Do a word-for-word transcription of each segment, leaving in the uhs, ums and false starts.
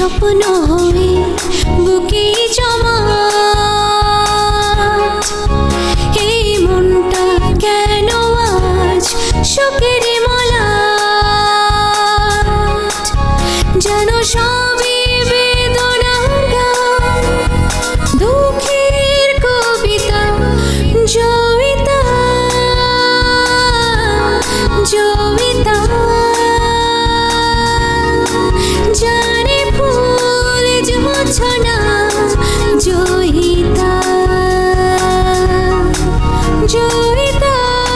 স্বপ্ন হয়ে বুকে জমা এই মনটা কেন আজ শোকের মলা যেন সবই বেদনার গান দুঃখের কবিতা জয়িতা জয়িতা জানে ফুল জোছনা জয়িতা জয়িতা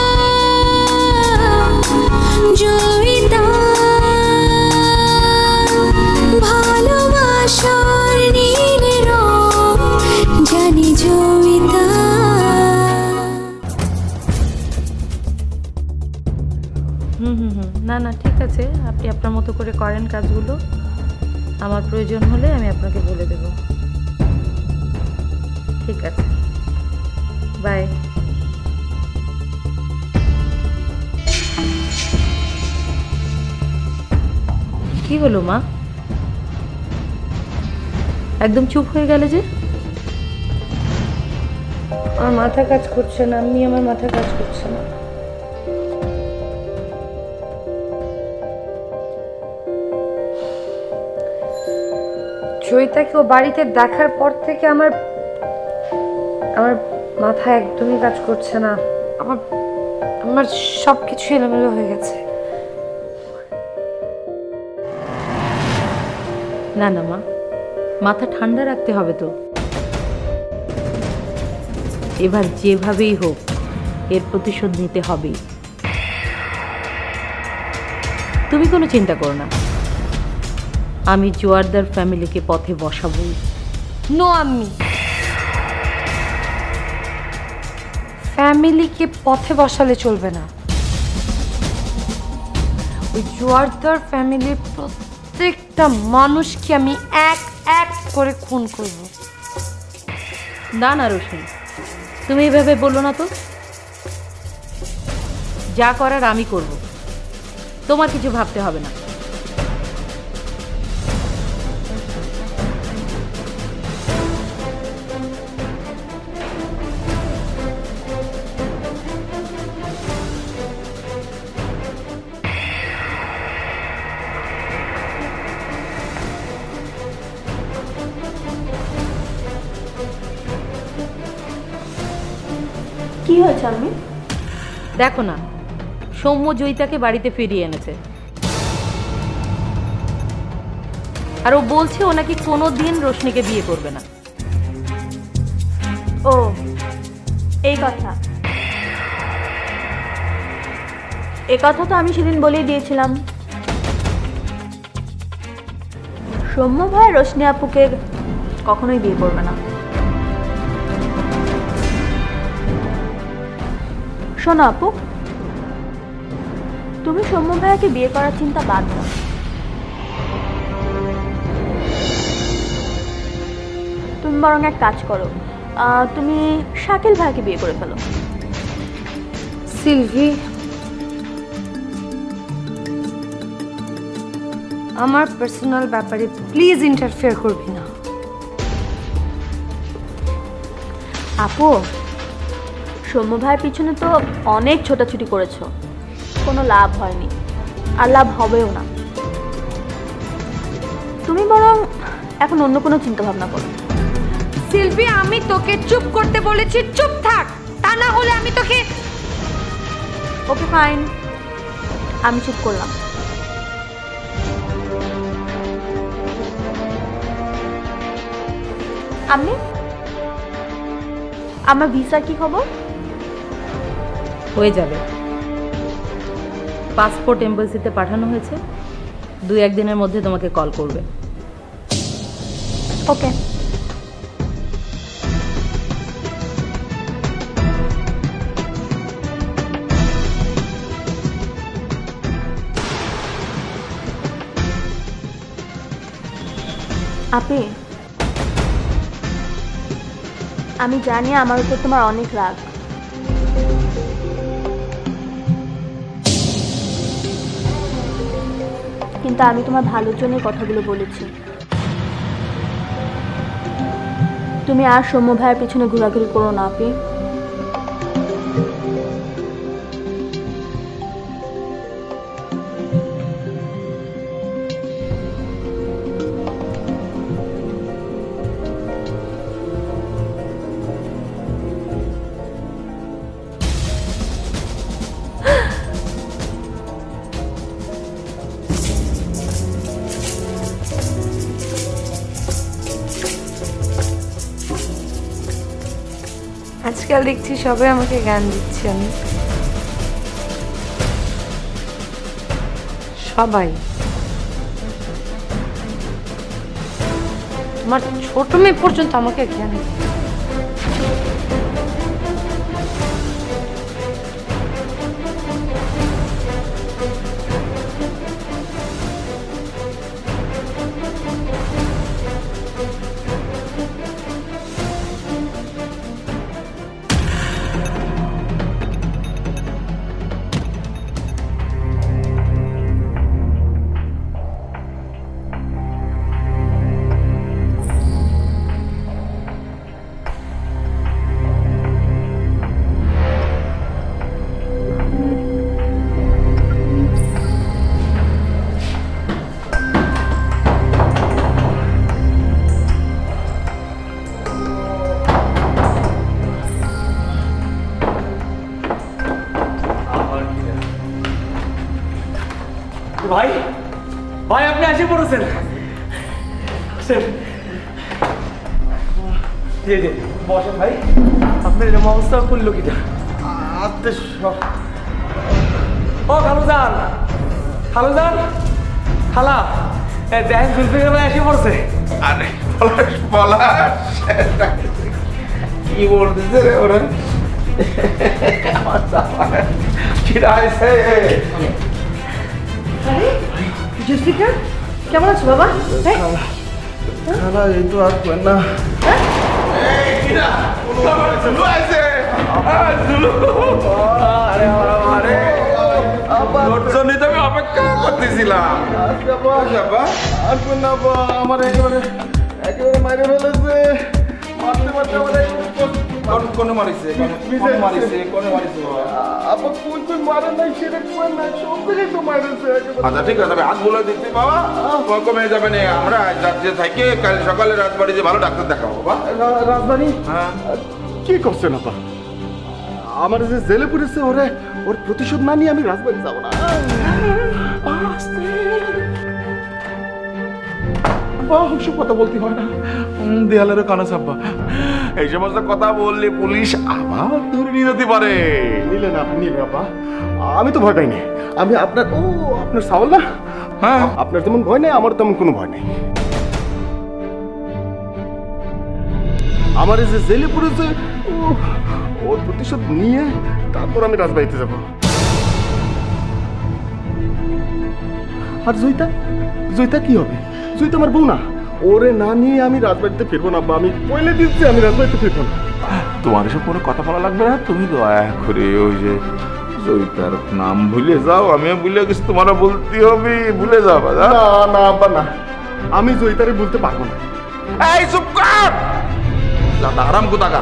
জয়িতা ভালোবাসার নীল রং জানি জয়িতা। হুম হুম হুম না না ঠিক আছে, আপনি আপনার মতো করে করেন কাজগুলো। আমার প্রয়োজন হলে আমি আপনাকে বলে দেব। ঠিক আছে, বাই। কি হলো মা, একদম চুপ হয়ে গেলে যে? আমার মাথা কাজ করছে না, আমি আমার মাথা কাজ করছে না। জয়িতাকে ও বাড়িতে দেখার পর থেকে আমার আমার মাথা একদমই কাজ করছে না। আমার আমার সব কিছু এলোমেলো হয়ে গেছে। না না মা, মাথা ঠান্ডা রাখতে হবে তো। এবার যেভাবেই হোক এর প্রতিশোধ নিতে হবেই। তুমি কোনো চিন্তা করো না, আমি জোয়ারদার ফ্যামিলিকে পথে বসাবই। নো আম্মি, ফ্যামিলিকে পথে বসালে চলবে না। ওই জোয়ারদার ফ্যামিলির প্রত্যেকটা মানুষকে আমি এক এক করে খুন করব। না না রোশনি, তুমি এভাবে বলো না তো। যা করার আমি করব, তোমার কিছু ভাবতে হবে না। কি হয়েছে আম্মি? দেখো না, সৌম্য জয়িতাকে বাড়িতে ফিরিয়ে এনেছে, আর ও বলছে ও নাকি কোনো দিন রোশনিকে বিয়ে করবে না। ও এই কথা, এ কথা তো আমি সেদিন বলেই দিয়েছিলাম। সৌম্য ভাই রোশনি আপুকে কখনোই বিয়ে করবে না। শোনো আপু, তুমি সৌম্য ভাইয়াকে বিয়ে করার চিন্তা বাদ দাও। তুমি বরং এক কাজ করো, তুমি শাকিল ভাইকে বিয়ে করে ফেলো। সিলভি, আমার পার্সোনাল ব্যাপারে প্লিজ ইন্টারফেয়ার করবি না। আপু, সৌম্য ভাইয়ের পিছনে তো অনেক ছোটাছুটি করেছো, কোনো লাভ হয়নি, আর লাভ হবেও না। তুমি বরং এখন অন্য কোনো চিন্তা ভাবনা করো। সিলভি, আমি তোকে চুপ করতে বলেছি, চুপ থাক, তা না হলে আমি তোকে। ওকে ফাইন, আমি চুপ করলাম। আমি আমার ভিসার কি খবর? হয়ে যাবে, পাসপোর্ট এম্বাসিতে পাঠানো হয়েছে, দুই একদিনের মধ্যে তোমাকে কল করবে। ওকে। আপি, আমি জানি আমার উপর তোমার অনেক রাগ, কিন্তু আমি তোমার ভালোর জন্য কথাগুলো বলেছি। তুমি আর সৌম্য ভাইয়ের পিছনে ঘোরাঘুরি করো না আপি। আজকাল দেখছি সবাই আমাকে জ্ঞান দিচ্ছেন, সবাই। তোমার ছোট মেয়ে পর্যন্ত আমাকে জ্ঞান দিচ্ছে। ভাই ভাই আপনি এসে পড়েছেন। বসেন ভাই, আপনার এরকম অবস্থা করলো কিটা? ও খালুজান, খালুজান, খালা, দেখেন জুলফিকার ভাই এসে পড়ছে। আরে পলাশ পলাশ কি বলতেছে রে ওরা? কিরা হয়েছে? জুলফিকার কেমন আছো বাবা? খালা এই তো আর না। আমি অপেক্ষা করতেছিলাম। আমার একেবারে একেবারে মাইরে ফেলেছে, মারতে মারতে আমার কোন মারিছে কোন মারিছে কোন মারিছে আপা কোন কোন মারে নাই সেটা কোন না সব দিকে তো মারছে। আচ্ছা ঠিক আছে, আমি হাত বলে দিচ্ছি বাবা, কমে যাবে না। আমরা রাজ্যে থাকি, কাল সকালে রাজবাড়িতে ভালো ডাক্তার দেখাবো। বাবা রাজবাড়ি? হ্যাঁ। কি করছেন আপা? আমার যে জেলে পড়েছে ওরে ওর প্রতিশোধ না নিয়ে আমি রাজবাড়ি যাবো না। সব কথা বলতে হয় না, দেয়ালেরও কানা চাপবা। এই সমস্ত কথা বললে পুলিশ আবার ধরে নিয়ে যেতে পারে। নিলে না আপনি বাবা, আমি তো ভয় পাইনি। আমি আপনার ও আপনার সাওয়াল না? হ্যাঁ, আপনার তেমন ভয় নেই, আমার তেমন কোনো ভয় নেই। আমার এই যে জেলে পড়েছে ওর প্রতিশোধ নিয়ে তারপর আমি রাজবাড়িতে যাব। আর জয়িতা, জয়িতা কি হবে? জয়িতা আমার বউ না, ওরে না নিয়ে আমি রাজবাড়িতে ফিরবো না। আমি পয়লে দিচ্ছি আমি রাজবাড়িতে ফিরবো না। তোমার এসব কোনো কথা বলা লাগবে না, তুমি দয়া করে ওই যে জয়িতার নাম ভুলে যাও। আমিও ভুলে গেছি, তোমারও বলতে হবে, ভুলে যাও। না না আব্বা না, আমি জয়িতারে বলতে পারবো না। এই চুপ কর, দাদা আরাম কোথাকার।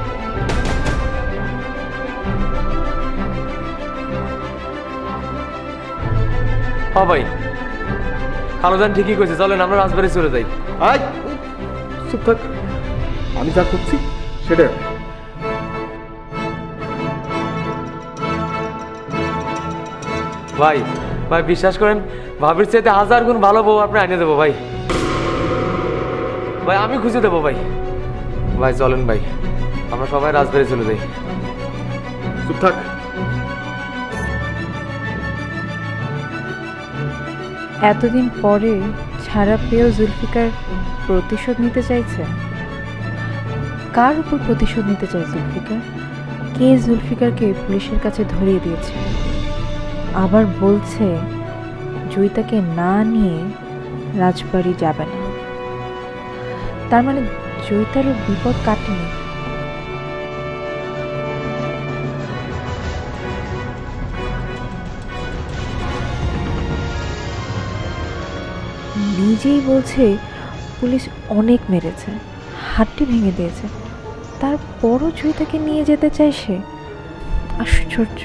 হ্যাঁ ভাই, খালুজান ঠিকই কইছে, চলেন আমরা রাজবাড়ি চলে যাই। আয় চুপ থাক, আমি যা করছি সেটা। ভাই ভাই বিশ্বাস করেন, ভাবির চাইতে হাজার গুণ ভালো বউ আপনি আনিয়ে দেবো ভাই। ভাই আমি খুঁজে দেবো ভাই। ভাই চলেন ভাই, আমরা সবাই রাজবাড়ি চলে যাই। চুপ থাক। এতদিন পরে ছাড়া পেয়েও জুলফিকার প্রতিশোধ নিতে চাইছে। কার উপর প্রতিশোধ নিতে চায় জুলফিকার? কে জুলফিকারকে পুলিশের কাছে ধরিয়ে দিয়েছে? আবার বলছে জয়িতাকে না নিয়ে রাজবাড়ি যাবে না। তার মানে জয়িতারও বিপদ কাটেনি। নিজেই বলছে পুলিশ অনেক মেরেছে, হাতটি ভেঙে দিয়েছে, তারপরও জয়িতাকে নিয়ে যেতে চায় সে। আশ্চর্য।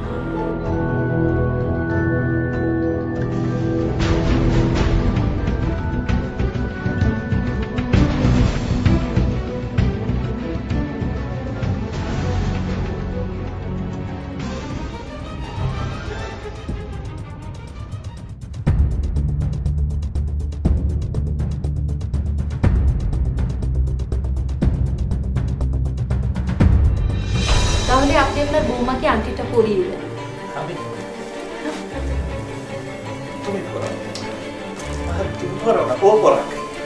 তাহলে আপনি আপনার বৌমাকে আংটিটা পরিয়ে দেন। আমি তুমি পড়াও, তুমি পড়াও না, ও পড়াক।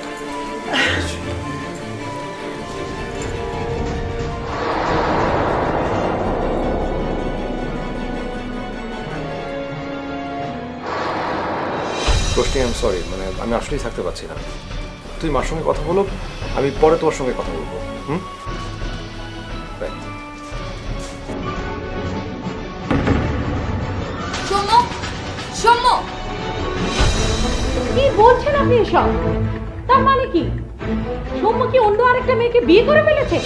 রোশনি, আই এম সরি, মানে আমি আসলেই থাকতে পারছি না। তুই মার সঙ্গে কথা বলো, আমি পরে তোমার সঙ্গে কথা বলবো। হুম, কি বলছেন আপনি এসব? তার মানে কি সৌম্য কি অন্য আরেকটা মেয়েকে বিয়ে করে ফেলেছে?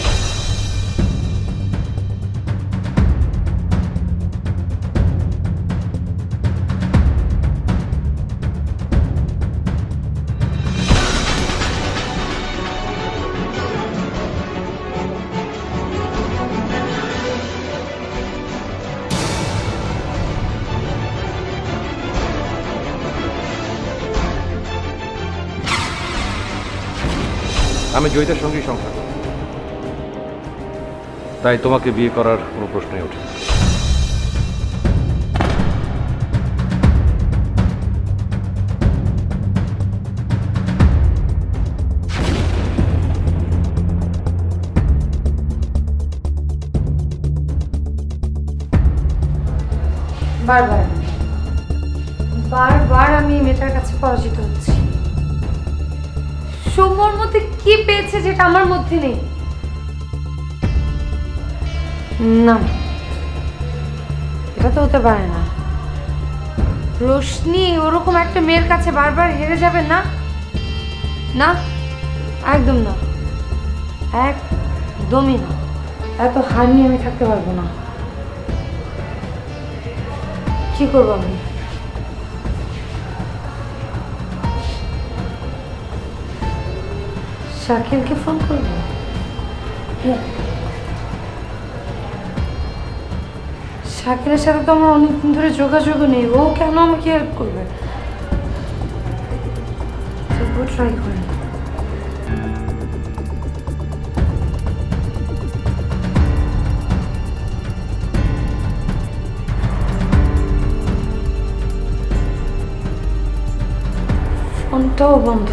আমি জয়িতার সঙ্গেই সংসার করি, তাই তোমাকে বিয়ে করার কোনো প্রশ্নই ওঠে না। বারবার বারবার আমি এই মেয়েটার কাছে পরাজিত হচ্ছি। সৌম্যর মধ্যে কি পেয়েছে যেটা আমার মধ্যে নেই? না, এটা তো হতে পারে না। রোশনি ওরকম একটা মেয়ের কাছে বারবার হেরে যাবে না? না, একদম না, একদমই না। এত হার নিয়ে আমি থাকতে পারবো না। কি করবো আমি? শাকিলকে ফোন করবো? শাকিলের সাথে তো আমার অনেকদিন ধরে যোগাযোগ নেই, ও কেন আমাকে হেল্প করবে? তবুও ট্রাই করি। ফোনটাও বন্ধ।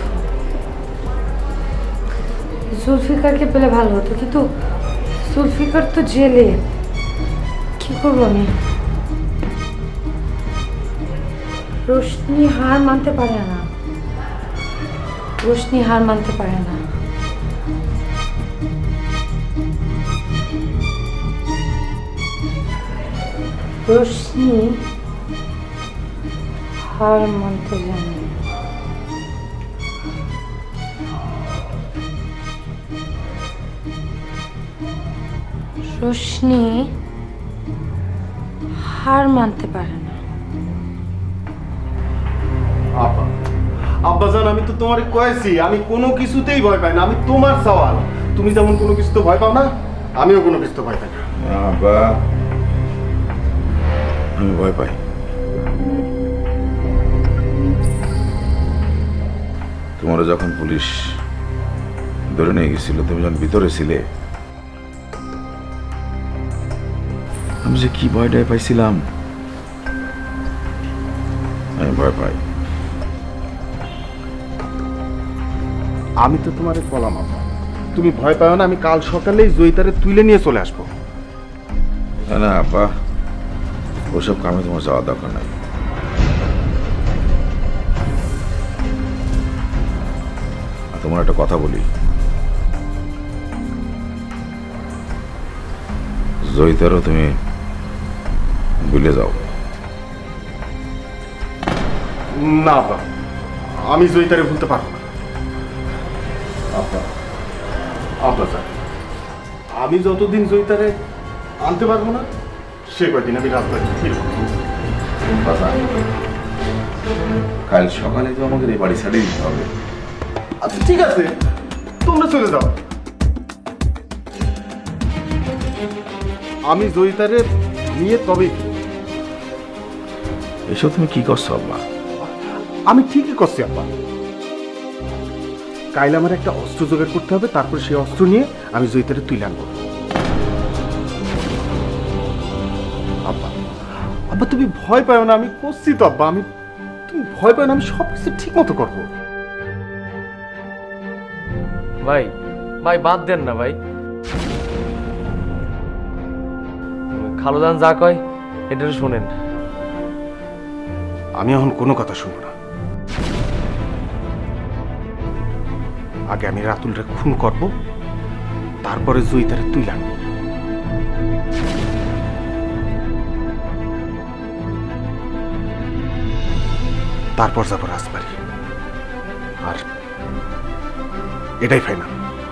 জুলফিকারকে পেলে ভালো হতো, কিন্তু জুলফিকার তো জেলে। কি করবো আমি? রোশনি হার মানতে পারে না, রোশনি হার মানতে পারে না। রোশনি হার মানতে জানে। রোশনি হার মানতে পারে না। আব্বা, আব্বাজান, আমি তো তোমারে কয়েছি আমি কোনো কিছুতেই ভয় পাই না। আমি তোমার সওয়াল, তুমি যেমন কোনো কিছুতে ভয় পাও না, আমিও কোনো কিছুতে ভয় পাই না। আব্বা, আমি ভয় পাই। তোমার যখন পুলিশ ধরে নিয়ে গেছিল, তুমি যখন ভিতরে ছিলে, আমি যে কি ভয়টাই পাইছিলাম। আমি ভয় পাই। আমি তো তোমারে বললাম আব্বা, তুমি ভয় পাও না, আমি কাল সকালেই জয়িতারে তুলে নিয়ে চলে আসবো। না না আব্বা, ওসব কামে তোমার যাওয়ার দরকার নাই। তোমার একটা কথা বলি, জয়িতারও তুমি ভুলে যাও। না আব্বা, আমি জয়িতারে ভুলতে পারবো না। আব্বা, আব্বা স্যার, আমি যতদিন জয়িতারে আনতে পারবো না সে কয়দিন আমি রাজবাড়ি ফিরব। বাবা, কাল সকালে তো আমাদের এই বাড়ি ছাড়িয়ে দিতে হবে। আচ্ছা ঠিক আছে, তোমরা চলে যাও। আমি জয়িতারে নিয়ে তবেই ফিরব। এসব তুমি কি করছো আব্বা? আমি ঠিকই করছি আব্বা। কাল আমার একটা অস্ত্র জোগাড় করতে হবে, তারপর সেই অস্ত্র নিয়ে আমি জয়িতারে তুলে আনবো। আব্বা আব্বা তুমি ভয় পাও না, আমি করছি তো আব্বা। আমি তুমি ভয় পাও না, আমি সব কিছু ঠিক মতো করবো। ভাই ভাই বাদ দেন না ভাই, খালুদান যা কয় এটা শোনেন। আমি এখন কোনো কথা শুনবো না। আগে আমি রাতুলটা খুন করব, তারপরে জয়িতারে তুই আনবো। তারপর যাবো রাজবাড়ি, আর এটাই ফাইনাল।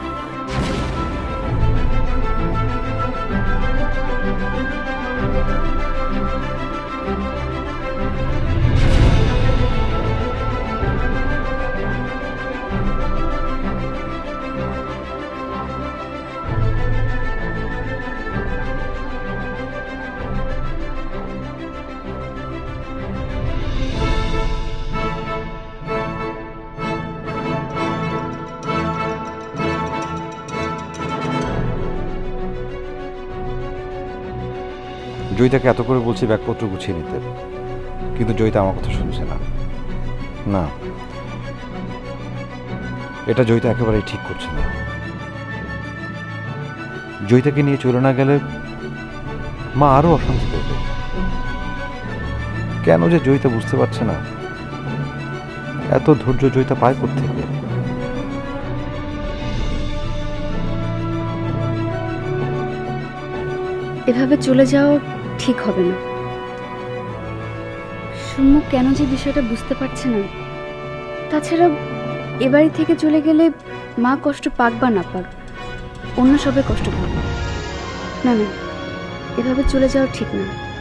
জয়িতাকে এত করে বলছি ব্যাগপত্র গুছিয়ে নিতে, কিন্তু জয়িতা আমার কথা শুনছে না। না, এটা জয়িতা একেবারেই ঠিক করছে না। জয়িতাকে নিয়ে চলে না গেলে মা আরো অশান্তি করবে। কেন যে জয়িতা বুঝতে পারছে না? এত ধৈর্য জয়িতা পায় কোত্থেকে? এভাবে চলে যাওয়া ঠিক হবে না। সুম্মু কেন যে বিষয়টা বুঝতে পারছে না। তাছাড়া এ বাড়ি থেকে চলে গেলে মা কষ্ট পাক বা না পাক, অন্য সবাই কষ্ট পাবে। না না, এভাবে চলে যাওয়া ঠিক না।